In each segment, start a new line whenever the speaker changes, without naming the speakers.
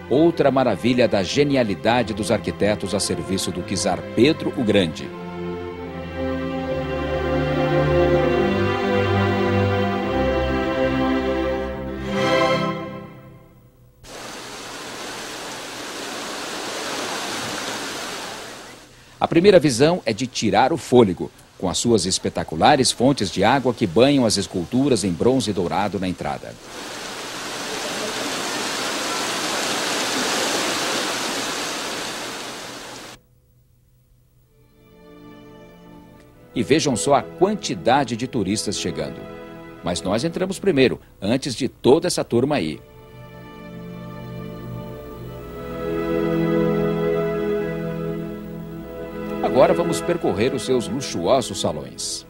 outra maravilha da genialidade dos arquitetos a serviço do czar Pedro o Grande. A primeira visão é de tirar o fôlego, com as suas espetaculares fontes de água que banham as esculturas em bronze dourado na entrada. E vejam só a quantidade de turistas chegando. Mas nós entramos primeiro, antes de toda essa turma aí. Agora vamos percorrer os seus luxuosos salões.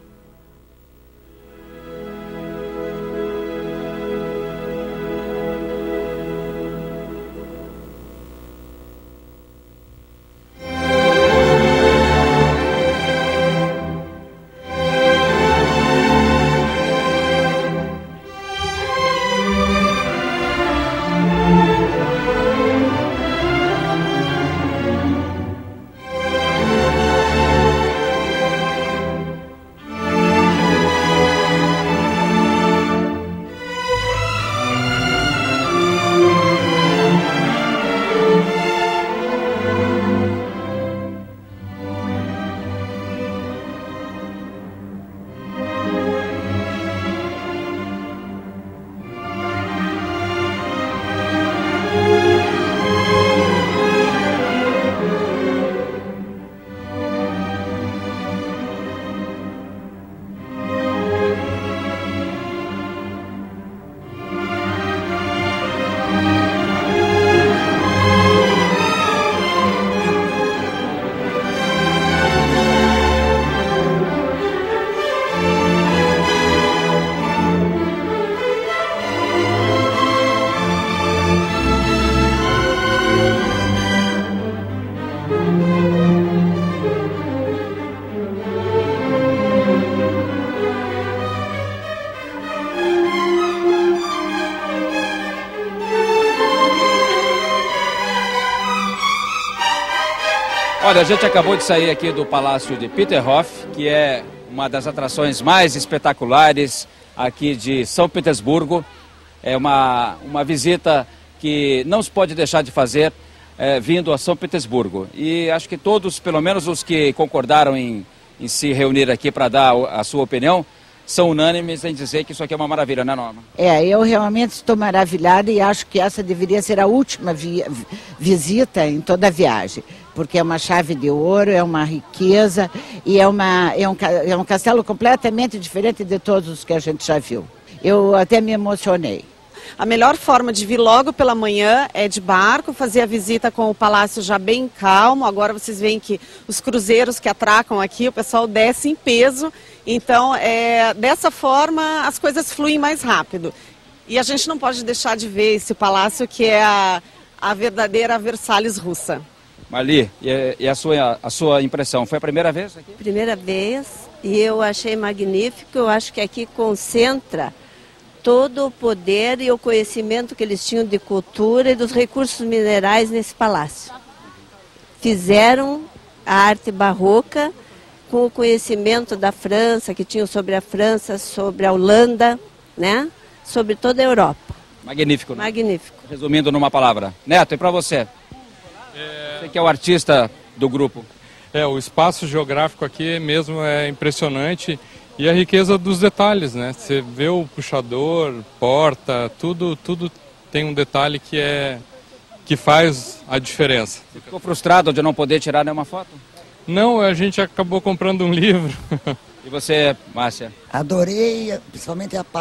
Olha, a gente acabou de sair aqui do Palácio de Peterhof, que é uma das atrações mais espetaculares aqui de São Petersburgo. É uma visita que não se pode deixar de fazer vindo a São Petersburgo. E acho que todos, pelo menos os que concordaram em se reunir aqui para dar a sua opinião, são unânimes em dizer que isso aqui é uma maravilha, né, Norma? Eu realmente estou maravilhada e acho que essa deveria ser a última visita em toda a viagem, porque é uma chave de ouro, é uma riqueza e é um castelo completamente diferente de todos os que a gente já viu. Eu até me emocionei.
A melhor forma de vir logo pela manhã é de barco, fazer a visita com o palácio já bem calmo. Agora vocês veem que os cruzeiros que atracam aqui, o pessoal desce em peso. Então, dessa forma, as coisas fluem mais rápido. E a gente não pode deixar de ver esse palácio que é a verdadeira Versalhes russa.
Marli, e a sua impressão? Foi a primeira vez aqui?
Primeira vez, e eu achei magnífico. Eu acho que aqui concentra todo o poder e o conhecimento que eles tinham de cultura e dos recursos minerais nesse palácio. Fizeram a arte barroca com o conhecimento da França, que tinham sobre a França, sobre a Holanda, né? Sobre toda a Europa.
Magnífico, né?
Magnífico.
Resumindo numa palavra. Neto, e para você? Você que é o artista do grupo.
O espaço geográfico aqui mesmo é impressionante. E a riqueza dos detalhes, né? Você vê o puxador, porta, tudo tem um detalhe que faz a diferença.
Você ficou frustrado de não poder tirar nenhuma foto?
Não, a gente acabou comprando um livro.
E você, Márcia?
Adorei, principalmente a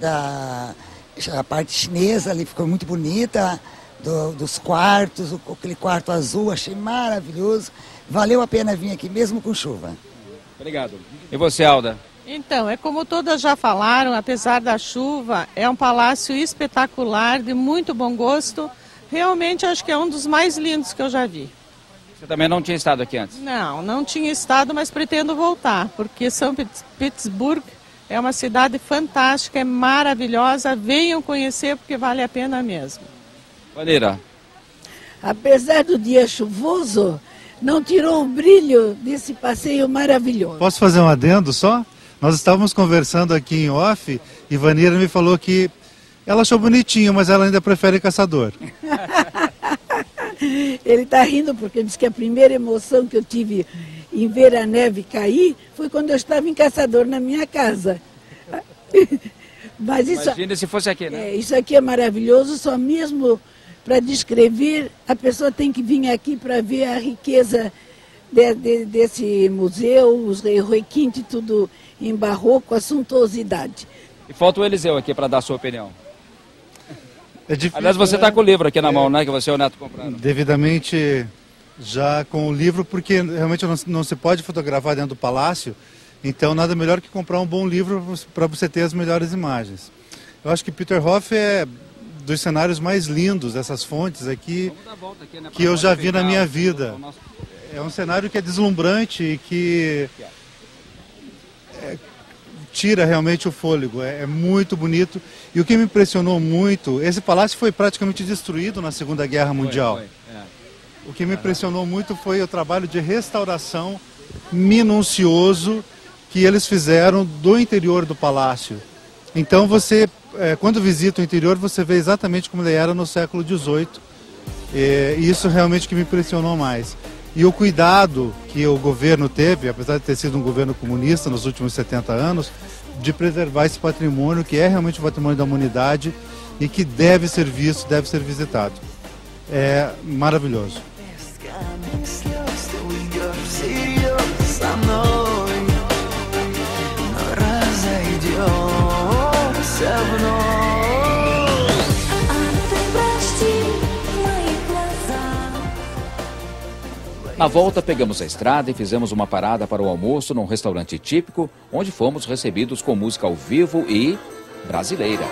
parte chinesa ali, ficou muito bonita, dos quartos, aquele quarto azul, achei maravilhoso. Valeu a pena vir aqui mesmo com chuva.
Obrigado. E você, Alda?
Então, é como todas já falaram, apesar da chuva, é um palácio espetacular, de muito bom gosto. Realmente acho que é um dos mais lindos que eu já vi.
Você também não tinha estado aqui antes?
Não tinha estado, mas pretendo voltar, porque São Petersburgo é uma cidade fantástica, é maravilhosa. Venham conhecer porque vale a pena mesmo.
Vanira?
apesar do dia chuvoso, não tirou o brilho desse passeio maravilhoso.
Posso fazer um adendo só? Nós estávamos conversando aqui em off e Vanira me falou que ela achou bonitinho, mas ela ainda prefere caçador.
Ele está rindo porque diz que a primeira emoção que eu tive em ver a neve cair foi quando eu estava em Caçador na minha casa. Mas isso,
imagina se fosse aqui, né?
isso aqui é maravilhoso, só mesmo para descrever, a pessoa tem que vir aqui para ver a riqueza desse museu, os requintes, tudo em barroco, a suntuosidade.
E falta o Eliseu aqui para dar a sua opinião.
É difícil,
aliás, você está com o livro aqui na mão, né? Que você e o Neto compraram.
Devidamente já com o livro, porque realmente não se pode fotografar dentro do palácio, então nada melhor que comprar um bom livro para você ter as melhores imagens. Eu acho que Peter Hoff é dos cenários mais lindos dessas fontes aqui, né, que eu já vi na minha vida. É um cenário que é deslumbrante e que tira realmente o fôlego, é muito bonito. E o que me impressionou muito, esse palácio foi praticamente destruído na Segunda Guerra Mundial. O que me impressionou muito foi o trabalho de restauração minucioso que eles fizeram do interior do palácio. Então você, quando visita o interior, você vê exatamente como ele era no século XVIII. E isso realmente que me impressionou mais. E o cuidado que o governo teve, apesar de ter sido um governo comunista nos últimos 70 anos, de preservar esse patrimônio, que é realmente o patrimônio da humanidade e que deve ser visto, deve ser visitado. É maravilhoso.
Na volta, pegamos a estrada e fizemos uma parada para o almoço num restaurante típico, onde fomos recebidos com música ao vivo e brasileira.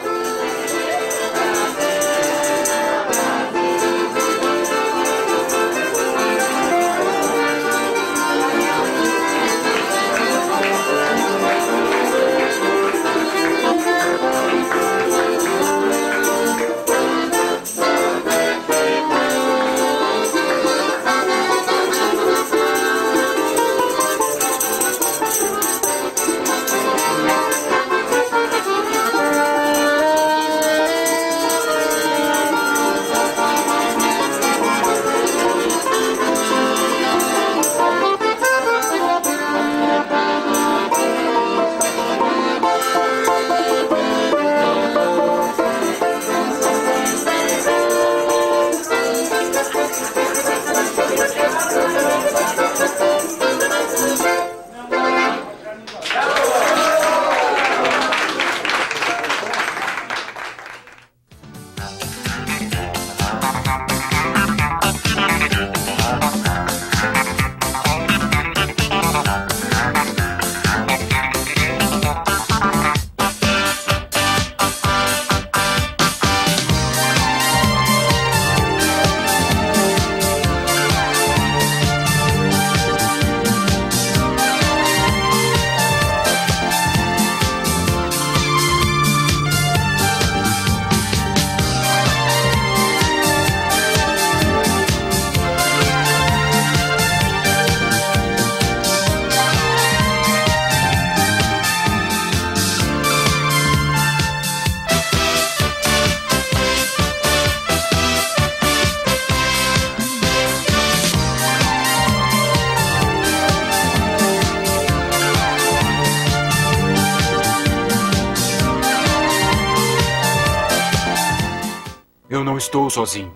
Eu não estou sozinho.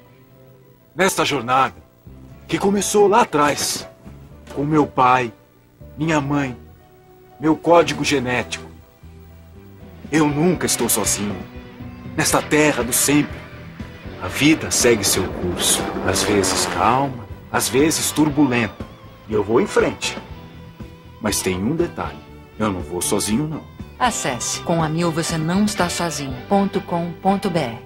Nesta jornada, que começou lá atrás, com meu pai, minha mãe, meu código genético. Eu nunca estou sozinho. Nesta terra do sempre, a vida segue seu curso. Às vezes calma, às vezes turbulenta. E eu vou em frente. Mas tem um detalhe. Eu não vou sozinho, não.
Acesse com a Mil você não está sozinho.com.br.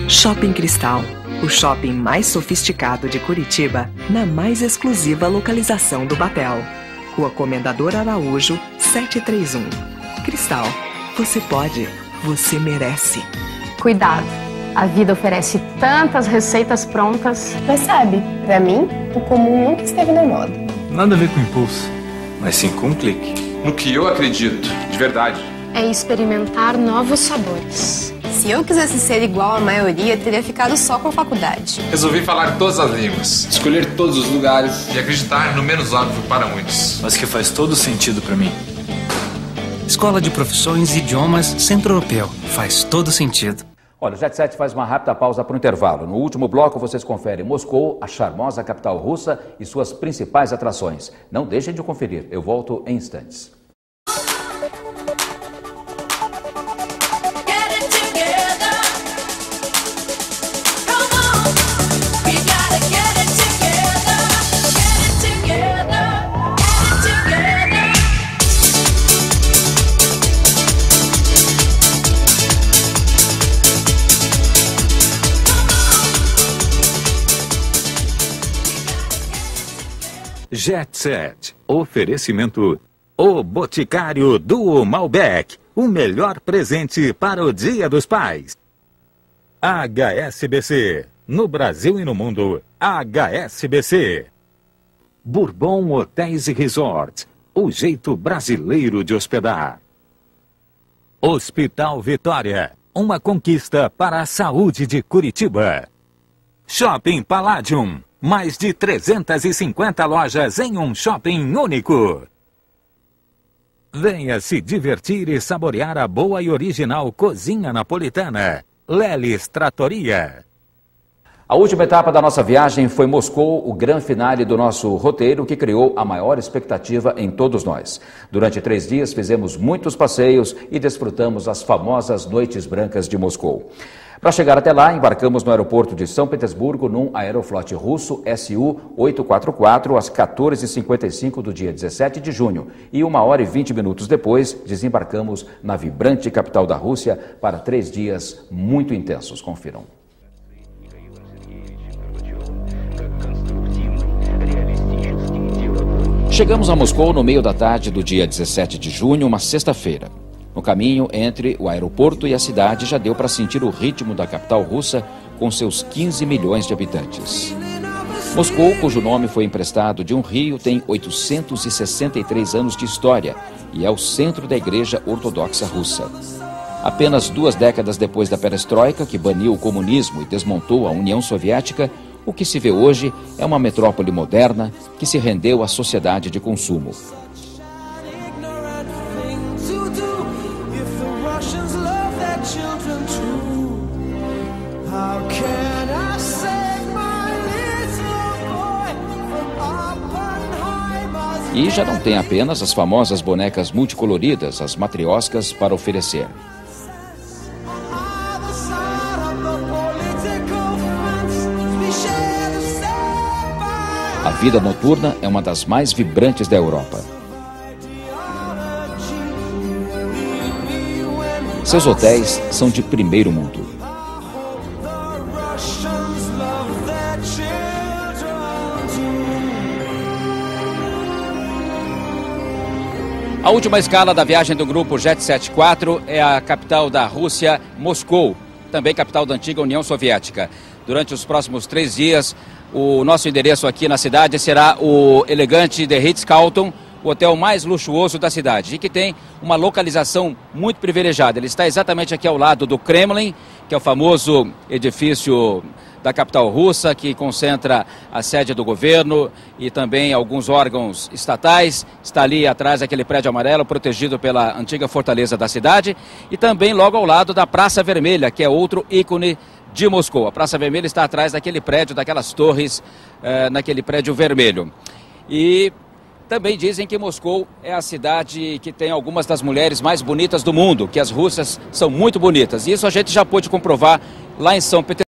Shopping Cristal, o shopping mais sofisticado de Curitiba, na mais exclusiva localização do Batel. Rua Comendador Araújo, 731. Cristal, você pode, você merece.
Cuidado, a vida oferece tantas receitas prontas. Mas sabe, pra mim, o comum nunca esteve na moda.
Nada a ver com impulso, mas sim com um clique.
No que eu acredito, de verdade.
É experimentar novos sabores.
Se eu quisesse ser igual à maioria, teria ficado só com a faculdade.
Resolvi falar todas as línguas, escolher todos os lugares e acreditar no menos óbvio para muitos.
Mas que faz todo sentido para mim.
Escola de Profissões e Idiomas Centro-Europeu. Faz todo sentido.
Olha, o Jet Set faz uma rápida pausa para o intervalo. No último bloco, vocês conferem Moscou, a charmosa capital russa e suas principais atrações. Não deixem de conferir. Eu volto em instantes.
Jet Set. Oferecimento O Boticário do Malbec. O melhor presente para o Dia dos Pais. HSBC. No Brasil e no mundo, HSBC. Bourbon Hotéis e Resorts. O jeito brasileiro de hospedar. Hospital Vitória. Uma conquista para a saúde de Curitiba. Shopping Palladium. Mais de 350 lojas em um shopping único. Venha se divertir e saborear a boa e original cozinha napolitana. Lelis Trattoria.
A última etapa da nossa viagem foi Moscou, o grande finale do nosso roteiro que criou a maior expectativa em todos nós. Durante 3 dias fizemos muitos passeios e desfrutamos as famosas noites brancas de Moscou. Para chegar até lá, embarcamos no aeroporto de São Petersburgo num Aeroflot russo Su-844 às 14h55 do dia 17 de junho. E 1h20 depois, desembarcamos na vibrante capital da Rússia para 3 dias muito intensos. Confiram. Chegamos a Moscou no meio da tarde do dia 17 de junho, uma sexta-feira. No caminho entre o aeroporto e a cidade já deu para sentir o ritmo da capital russa com seus 15 milhões de habitantes. Moscou, cujo nome foi emprestado de um rio, tem 863 anos de história e é o centro da Igreja Ortodoxa Russa. Apenas 2 décadas depois da perestroika, que baniu o comunismo e desmontou a União Soviética, o que se vê hoje é uma metrópole moderna que se rendeu à sociedade de consumo. E já não tem apenas as famosas bonecas multicoloridas, as matrioscas, para oferecer. A vida noturna é uma das mais vibrantes da Europa. Seus hotéis são de primeiro mundo. A última escala da viagem do grupo Jet Set 4 é a capital da Rússia, Moscou, também capital da antiga União Soviética. Durante os próximos 3 dias, o nosso endereço aqui na cidade será o elegante The Ritz-Carlton, o hotel mais luxuoso da cidade e que tem uma localização muito privilegiada. Ele está exatamente aqui ao lado do Kremlin, que é o famoso edifício da capital russa, que concentra a sede do governo e também alguns órgãos estatais. Está ali atrás aquele prédio amarelo, protegido pela antiga fortaleza da cidade. E também logo ao lado da Praça Vermelha, que é outro ícone de Moscou. A Praça Vermelha está atrás daquele prédio, daquelas torres, naquele prédio vermelho. E também dizem que Moscou é a cidade que tem algumas das mulheres mais bonitas do mundo, que as russas são muito bonitas. E isso a gente já pôde comprovar lá em São Petersburgo.